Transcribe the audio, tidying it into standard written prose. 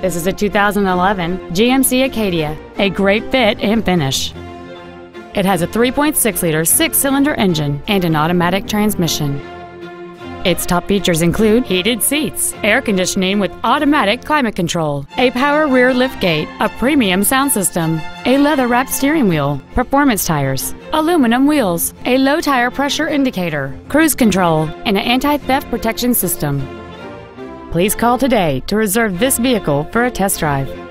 This is a 2011 GMC Acadia, a great fit and finish. It has a 3.6-liter six-cylinder engine and an automatic transmission. Its top features include heated seats, air conditioning with automatic climate control, a power rear liftgate, a premium sound system, a leather-wrapped steering wheel, performance tires, aluminum wheels, a low tire pressure indicator, cruise control, and an anti-theft protection system. Please call today to reserve this vehicle for a test drive.